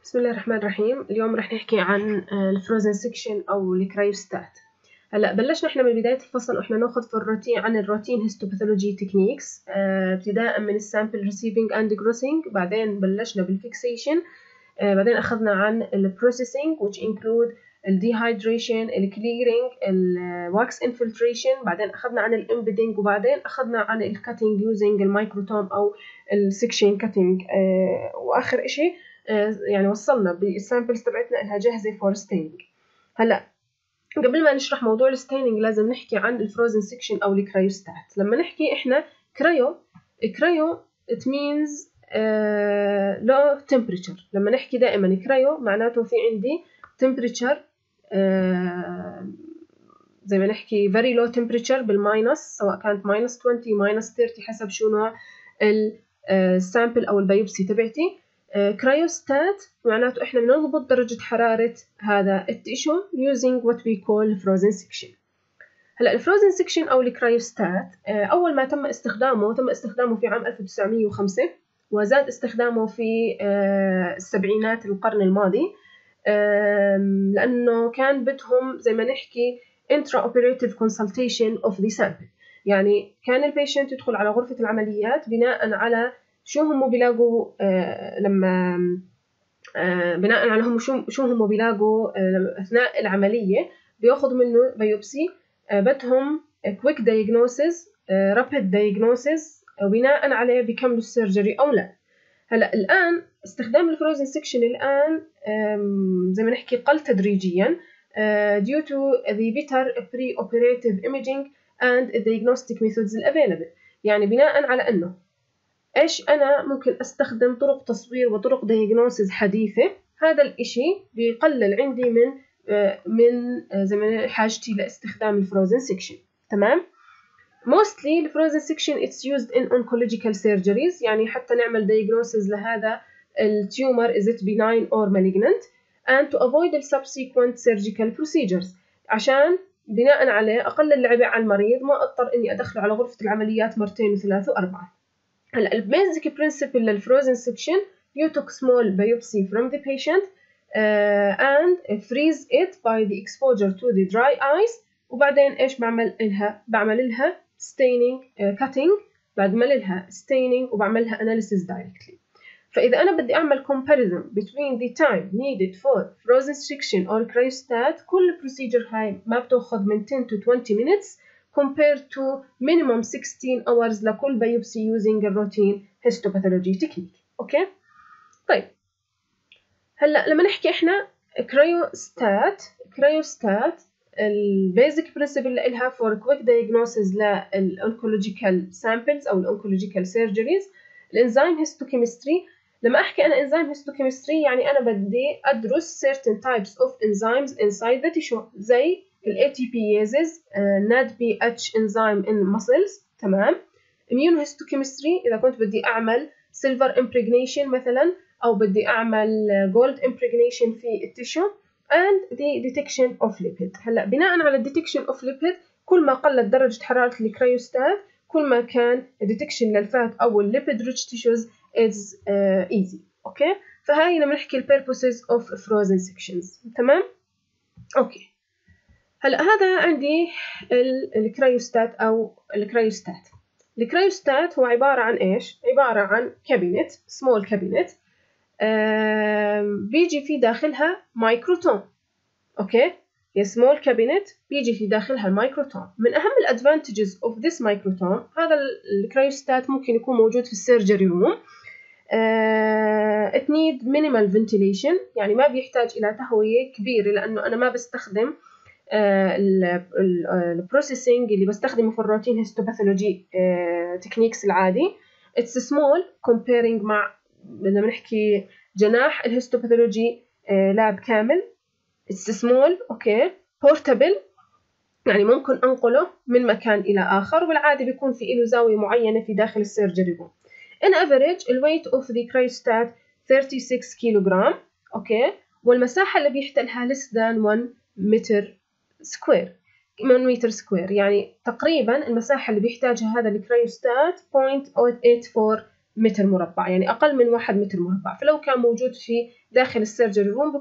بسم الله الرحمن الرحيم. اليوم رح نحكي عن الفروزن سيكشن أو الكرايوستات. هلا بلشنا احنا من بداية الفصل واحنا ناخذ في الروتين عن الروتين هيستوباثولوجي تكنيكس ابتداء من السامبل ريسيفينج اند جروسينج، بعدين بلشنا بالفيكسيشن، بعدين أخذنا عن البروسيسينج which include الديهايدريشن، الكليرينج، الواكس انفلتريشن، بعدين أخذنا عن الامبيدنج، وبعدين أخذنا عن الكاتنج يوزنج المايكروتوم أو السكشن كاتنج، وآخر إشي يعني وصلنا بالسامبلز تبعتنا إنها جاهزة فور ستينينج. هلا قبل ما نشرح موضوع الستينينج لازم نحكي عن الفروزن سيكشن أو الكرايوستات. لما نحكي إحنا كرايو it means low temperature. لما نحكي دائما كرايو معناته في عندي temperature زي ما نحكي very low temperature بالماينس، سواء كانت minus 20 minus 30 حسب شو نوع السامبل أو البيوبسي تبعتي. كرايوستات معناته إحنا بنضبط درجة حرارة هذا التيشو using what we call frozen section. هلا الفروزن سيكشن أو الكرايوستات أول ما تم استخدامه في عام 1905، وزاد استخدامه في السبعينات القرن الماضي، لأنه كان بدهم زي ما نحكي intraoperative consultation of the sample. يعني كان البيشنت يدخل على غرفة العمليات بناء على شو هم بيلاقوا لما بناء على هم شو هم بيلاقوا أثناء العملية، بياخذ منه بيوبسي، بدهم quick diagnosis rapid diagnosis، وبناء عليه بيكملوا السيرجري أو لا. هلا الآن استخدام الفروزن سيكشن الآن زي ما نحكي قل تدريجيا due to the better pre-operative imaging and diagnostic methods available. يعني بناء على أنه إيش أنا ممكن أستخدم طرق تصوير وطرق diagnosis حديثة، هذا الإشي بيقلل عندي من زي ما حاجتي لاستخدام الفروزن سيكشن. تمام. mostly الفروزن سيكشن it's used in oncological surgeries، يعني حتى نعمل diagnosis لهذا التيومر is it benign or malignant and to avoid the subsequent surgical procedures، عشان بناء عليه أقلل العبء على المريض، ما أضطر إني أدخله على غرفة العمليات مرتين وثلاث وأربعة. هلا البيزك برنسبل للفروزن سيكشن you took small biopsy from the patient and freeze it by the exposure to the dry ice، وبعدين إيش بعمل لها staining cutting، بعمل لها staining وبعمل لها analysis directly. فإذا أنا بدي أعمل comparison between the time needed for frozen section or cryostat، كل procedure هاي ما بتأخذ من 10 to 20 minutes compared to minimum 16 hours لكل biopsy using a routine histopathology technique. أوكي؟ طيب هلا لما نحكي إحنا كرايوستات البيزك برنسبل لها for quick diagnosis للأونكولوجيكال samples أو الأونكولوجيكال surgeries. الإنزيم هيستوكيمستري، لما أحكي أنا إنزيم هيستوكيمستري يعني أنا بدي أدرس certain types of enzymes inside the tissue، زي ال ATPases، NADPH enzyme in muscles. تمام. immunohistochemistry إذا كنت بدي أعمل silver impregnation مثلا، أو بدي أعمل gold impregnation في التيشو and the detection of lipid. هلا بناء على detection of lipid كل ما قلت درجة حرارة الكرايوستات كل ما كان detection للفات أو الليبيد rich tissues is easy. أوكي، فهاي لما نحكي ال purposes of frozen sections. تمام. أوكي، هلا هذا عندي الكرايوستات أو الكرايوستات. الكرايوستات هو عبارة عن إيش؟ عبارة عن كابينت، small cabinet، بيجي في داخلها مايكروتوم. أوكي، هي small cabinet بيجي في داخلها المايكروتوم. من أهم الادفانتجز of this مايكروتوم، هذا الكرايوستات ممكن يكون موجود في السيرجري روم. it need minimal ventilation، يعني ما بيحتاج إلى تهوية كبيرة، لأنه أنا ما بستخدم البروسيسنج اللي بستخدمه في الروتين هيستوباثولوجي تكنيكس العادي. it's small comparing مع بدنا نحكي جناح الهيستوباثولوجي لاب كامل. it's small. اوكي، portable يعني ممكن انقله من مكان الى اخر، والعادي بيكون في له زاويه معينه في داخل السيرجري روم. in average الويت of the cryostat 36 كيلوغرام. اوكي، والمساحه اللي بيحتلها less than 1 متر سكوير، 1 متر سكوير، يعني تقريبا المساحه اللي بيحتاجها هذا الكرايوستات 0.84 متر مربع، يعني أقل من 1 متر مربع. فلو كان موجود في داخل السيرجري روم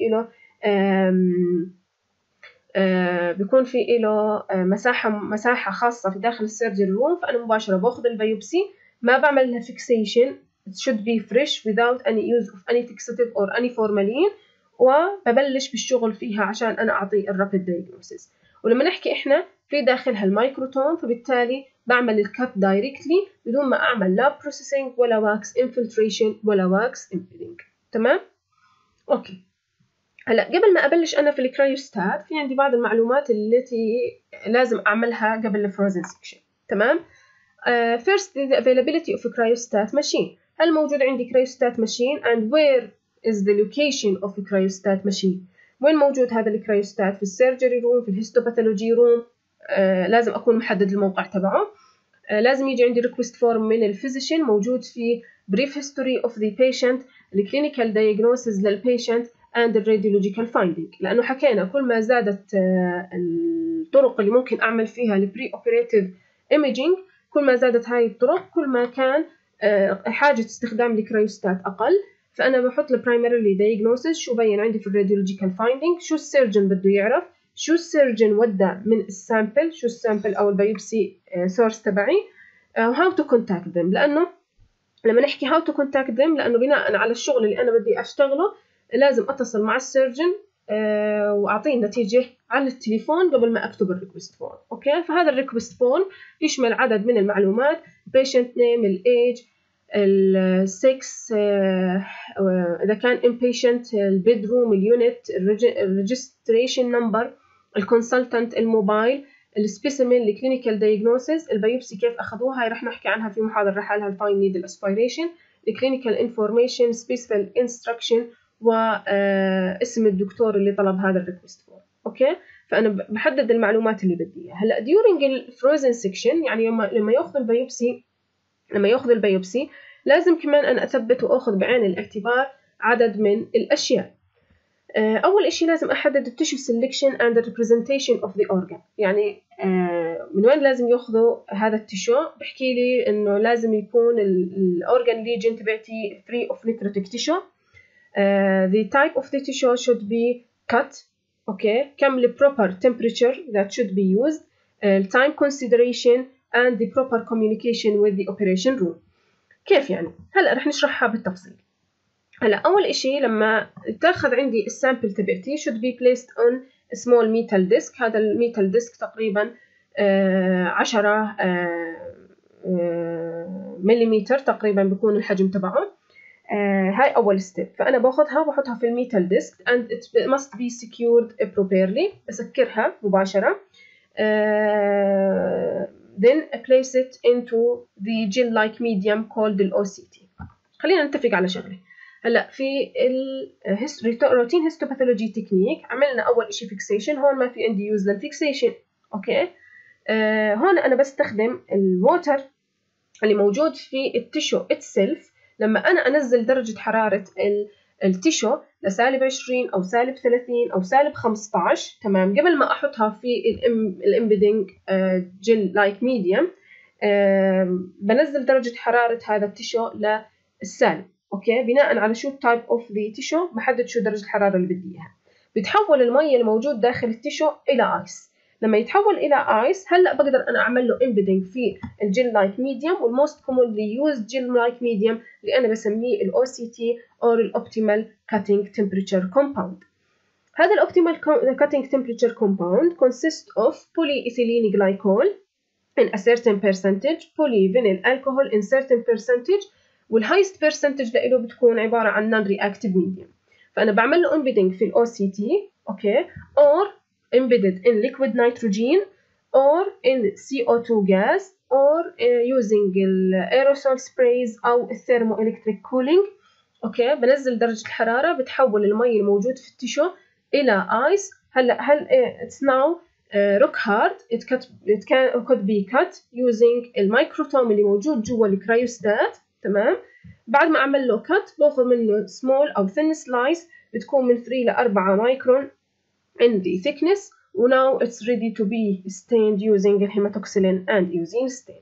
بيكون في له مساحة خاصة في داخل السيرجري روم، فأنا مباشرة باخذ البيوبسي، ما بعمل لها fixation. It should be fresh without any use of any fixative or any formalin، وببلش بالشغل فيها عشان أنا أعطي الرابid diagnosis. ولما نحكي إحنا في داخلها المايكروتوم، فبالتالي بعمل الكات دايركتلي بدون ما أعمل لا processing ولا واكس infiltration ولا واكس impedding. تمام؟ أوكي. هلا قبل ما أبلش أنا في الكرايوستات، في عندي بعض المعلومات التي لازم أعملها قبل الفروزن سكشن. تمام؟ First, the availability of a cryostat machine. هل موجود عندي cryostat machine and where is the location of a cryostat machine؟ وين موجود هذا الكرايوستات؟ في السيرجري روم، في الهيستوباثولوجي روم. لازم أكون محدد الموقع تبعه. لازم يجي عندي request form من الفيزيشن موجود في brief history of the patient، الكلينيكال diagnosis للبيشنت and the radiological finding. لأنه حكينا كل ما زادت الطرق اللي ممكن أعمل فيها البري اوبريتيف ايميجينج، كل ما زادت هاي الطرق كل ما كان حاجة استخدام الكرايوستات أقل. فأنا بحط البرايمري diagnosis، شو بين عندي في الراديولوجيكال فايندينج، شو السيرجن بده يعرف، شو السيرجن ودى من السامبل، شو السامبل أو البيوبسي سورس تبعي، how to contact them. لأنه لما نحكي how to contact them، لأنه بناء على الشغل اللي أنا بدي أشتغله لازم أتصل مع السيرجن وأعطيه النتيجة على التليفون قبل ما أكتب الريكوست فورم. أوكي، فهذا الريكوست فورم يشمل عدد من المعلومات، patient name، الage، السكس، إذا كان inpatient، البيدروم، اليونت، الريجستريشن نمبر، الكونسلتنت، الموبايل، السبيسيمين، الكلينيكال دايجنوسيس، البيوبسي كيف أخذوها، هاي رح نحكي عنها في محاضرة لحالها، الفاين نيدل اسبيريشن، الكلينيكال انفورميشن، سبيسيفيك انستراكشن، واسم الدكتور اللي طلب هذا الريكوست فور. اوكي، فانا بحدد المعلومات اللي بدي اياها. هلا during الفروزن سيكشن، يعني لما ياخذ البيوبسي لازم كمان انا اثبت واخذ بعين الاعتبار عدد من الاشياء. أول إشي لازم أحدد التيشو selection and the representation of the organ. يعني من وين لازم يأخذوا هذا التيشو؟ بحكي لي إنه لازم يكون الأورجان ليجن تبعتي free of necrotic tissue. The type of the tissue should be cut. Okay. كم the proper temperature that should be used. time consideration and the proper communication with the operation room. كيف يعني؟ هلأ رح نشرحها بالتفصيل. هلا أول إشي لما تاخذ عندي السامبل تبعتي should be placed on a small metal disc. هذا الميتال ديسك تقريبا 10 مليمتر تقريبا بيكون الحجم تبعه. هاي أول ستيب، فأنا باخذها وبحطها في الميتال ديسك and it must be secured properly. بسكرها مباشرة. Then place it into the gel-like medium called the OCT. خلينا نتفق على شغلة. هلا في الروتين هيستوباثولوجي تكنيك عملنا اول شيء فيكسيشن. هون ما في عندي يوز للفيكسيشن. اوكي، هون انا بستخدم الووتر اللي موجود في التيشو اتسلف. لما انا انزل درجه حراره التيشو لسالب 20 او سالب 30 او سالب 15، تمام، قبل ما احطها في الامبيدنج جل لايك ميديوم، بنزل درجه حراره هذا التيشو للسالب. اوكي، بناء على شو التايب اوف ذا تيشو بحدد شو درجه الحراره اللي بدي اياها. بتحول المي الموجود داخل التيشو الى ايس. لما يتحول الى ايس، هلا بقدر انا اعمل له امبيدنج في الجل لايك ميديوم، والموست كومونلي يوزد جل لايك ميديوم اللي انا بسميه الاو سي تي او الاوبتيمال كاتينج تمبريتشر كومباوند. هذا الاوبتيمال كاتينج تمبريتشر كومباوند consists of polyethylene glycol in a certain percentage, polyvinyl alcohol in certain percentage، والهايست بيرسنتج لإله بتكون عبارة عن non reactive medium. فأنا بعمل له embedding في ال OCT، okay, or embedded in liquid nitrogen or in CO2 gas or using aerosol sprays أو thermoelectric cooling. okay. بنزل درجة الحرارة، بتحول المي الموجود في التيشو إلى ice. هلا it's now rock hard. It could be cut using الميكروتوم اللي موجود جوا الكرايوستات. تمام، بعد ما اعمل له كت باخذ منه سمول او ثين سلايس بتكون من 3 ل 4 مايكرون in the thickness، و now it's ready to be stained using الهيماتوكسيلين and using stain.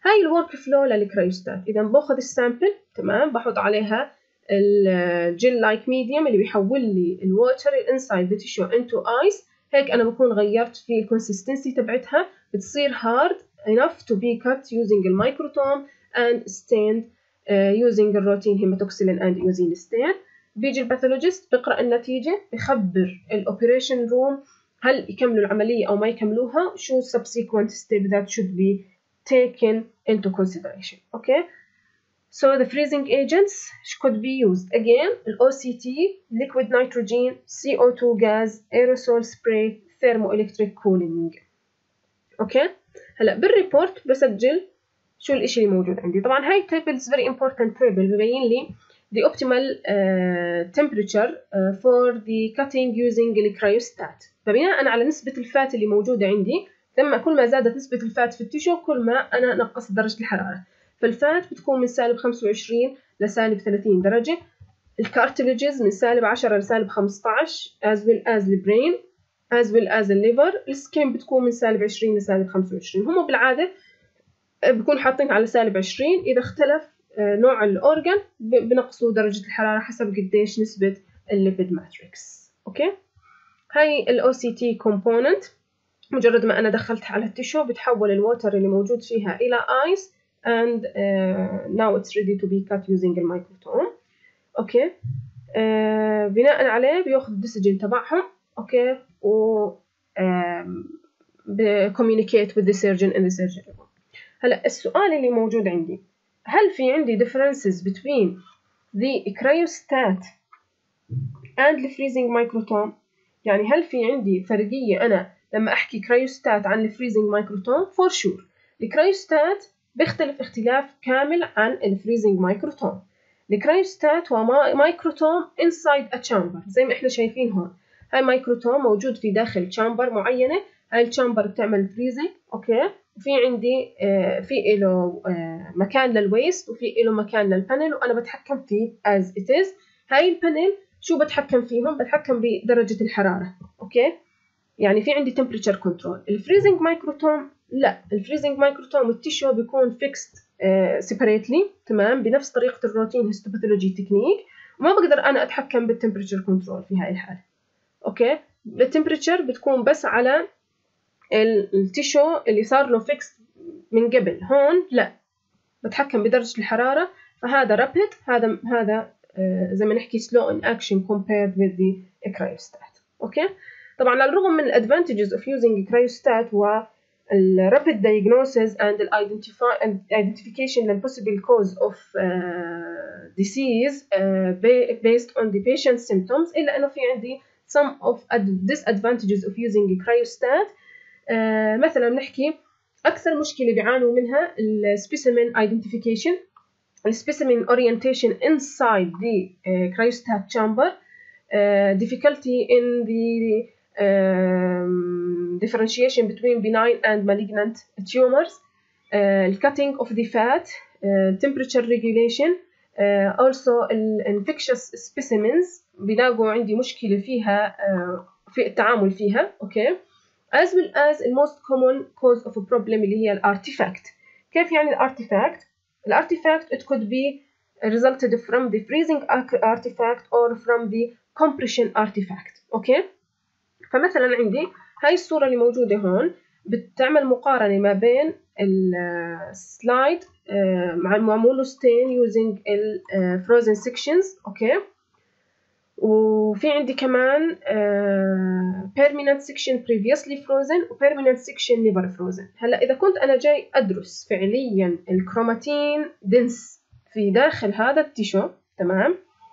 هاي الورك فلو للكريوستات. إذا باخذ السامبل تمام، بحط عليها الجل لايك ميديوم اللي بيحول لي الووتر انسايد ذا تيشو انتو ايس. هيك أنا بكون غيرت في الكونسستنسي تبعتها، بتصير hard enough to be cut using الميكروتوم and stained using الروتين هيماتوكسيلين and using stain. بيجي الباثولوجيست بقرأ النتيجة، بخبر الأوبريشن روم هل يكملوا العملية أو ما يكملوها، شو subsequent step that should be taken into consideration. Okay, so the freezing agents could be used again OCT, liquid nitrogen, CO2 gas, aerosol spray, thermoelectric cooling. اوكي، هلا بالريبورت بسجل شو الاشي اللي موجود عندي. طبعا هاي table is very important table، ببين لي the optimal temperature for the cutting using the cryostat. فبناء على نسبة الفات اللي موجودة عندي، لما كل ما زادت نسبة الفات في التيشو كل ما أنا نقصت درجة الحرارة. فالفات بتكون من سالب 25 لسالب 30 درجة، الكارتليجز من سالب 10 لسالب 15 as well as the brain as well as the liver. السكين بتكون من سالب 20 لسالب 25. هم بالعادة بكون حاطين على سالب 20، إذا اختلف نوع الأورجان بنقصوا درجة الحرارة حسب قديش نسبة الليبيد ماتريكس. أوكي، هاي ال OCT component مجرد ما أنا دخلتها على التيشو بتحول الووتر اللي موجود فيها إلى ice and now it's ready to be cut using الميكروتوم. أوكي، بناء عليه بياخذ الديسجين تبعهم. أوكي، و communicate with the surgeon in the surgery room. هلا السؤال اللي موجود عندي، هل في عندي differences between the cryostat and the freezing microtome؟ يعني هل في عندي فرقية أنا لما أحكي cryostat عن الفريزنج مايكروتوم؟ for sure الكريوستات بيختلف اختلاف كامل عن الفريزنج مايكروتوم. الكريوستات هو مايكروتوم inside a chamber زي ما احنا شايفين هون. هاي مايكروتوم موجود في داخل chamber معينة، هاي الشامبر بتعمل فريزنج. اوكي، وفي عندي في له مكان للويست وفي له مكان للبانل وانا بتحكم فيه as it is. هاي البانل شو بتحكم فيهم؟ بتحكم بدرجة الحرارة. اوكي، يعني في عندي temperature control. الفريزنج مايكروتوم لا، الفريزنج مايكروتوم التيشو بيكون fixed separately تمام بنفس طريقة الروتين هيستوباثولوجي تكنيك، وما بقدر انا اتحكم بالتمبريتشر كنترول في هاي الحالة. اوكي، التمبريتشر بتكون بس على التيشو اللي صار له فيكس من قبل. هون لا، بتحكم بدرجة الحرارة، فهذا رابيد، هذا زي ما نحكي slow in action compared with the cryostat. اوكي، طبعا على الرغم من advantages of using cryostat و rapid diagnosis and identification and possible cause of disease based on the patient's symptoms، إلا أنه في عندي some of disadvantages of using cryostat. مثلا نحكي أكثر مشكلة بيعانوا منها specimen identification، specimen orientation inside the cryostat chamber, difficulty in the differentiation between benign and malignant tumors, cutting of the fat, temperature regulation, also infectious specimens بيلاقوا عندي مشكلة فيها في التعامل فيها. okay. as well as the most common cause of a problem اللي هي الارتيفاكت. كيف يعني الارتيفاكت؟ الارتيفاكت it could be resulted from the freezing artifact or from the compression artifact. اوكي، فمثلا عندي هاي الصورة اللي موجودة هون بتعمل مقارنة ما بين السلايد معمول ستين using frozen sections. اوكي، وفي عندي كمان permanent section previously frozen و permanent section never frozen. هلا إذا كنت أنا جاي أدرس فعليا الكروماتين دنس في داخل هذا التيشو تمام،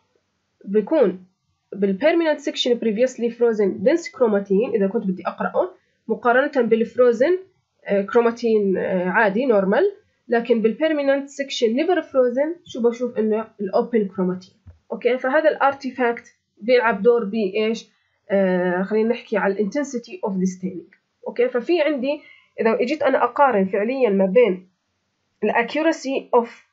بيكون بالpermanent section previously frozen dense كروماتين إذا كنت بدي أقرأه مقارنة بالفروزن كروماتين عادي نورمال، لكن بالpermanent section never frozen شو بشوف إنه الأوبن كروماتين. اوكي، فهذا الارتيفاكت بيلعب دور بايش؟ خلينا نحكي على الانتنسيتي اوف ذا ستينينج. اوكي، ففي عندي اذا اجيت انا اقارن فعليا ما بين الاكيورسي اوف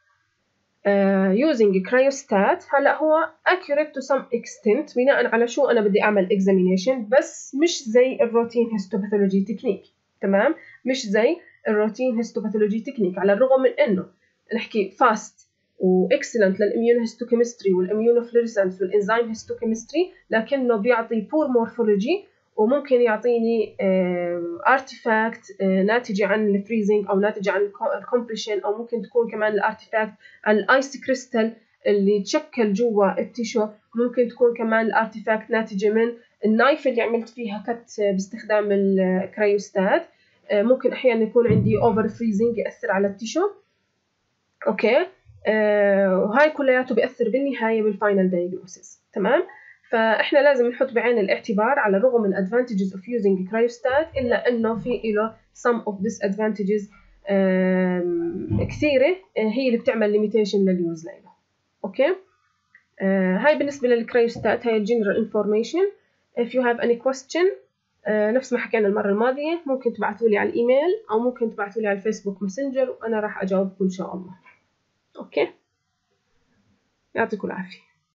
using cryostat، هلا هو accurate to some extent بناء على شو انا بدي اعمل examination، بس مش زي الروتين هيستوباثولوجي تكنيك تمام، مش زي الروتين هيستوباثولوجي تكنيك، على الرغم من انه نحكي فاست واكسلنت للاميونوهيستوكيمستري والاميونوفلوريسنس والانزيم هيستوكيمستري، لكنه بيعطي بور مورفولوجي، وممكن يعطيني ارتيفاكت ناتجه عن الفريزنج او ناتجه عن الكومبريشن، او ممكن تكون كمان الارتيفاكت عن الايس كريستال اللي تشكل جوا التيشو، ممكن تكون كمان الارتيفاكت ناتجه من النايف اللي عملت فيها كت باستخدام الكريوستات. ممكن احيانا يكون عندي اوفر فريزنج ياثر على التيشو. اوكي، وهاي كلياته بيأثر بالنهايه بالفاينل دايجنوسيس. تمام، فاحنا لازم نحط بعين الاعتبار على الرغم من advantages of using cryostat الا انه في له some of disadvantages كثيره هي اللي بتعمل limitation لليوز ليله. اوكي، هاي بالنسبه للكريوستات، هاي الجنرال انفورميشن. if you have any question نفس ما حكينا المره الماضيه، ممكن تبعثوا لي على الايميل او ممكن تبعثوا لي على الفيسبوك ماسنجر، وانا راح اجاوبكم ان شاء الله. اوكي، يعطيكم العافيه.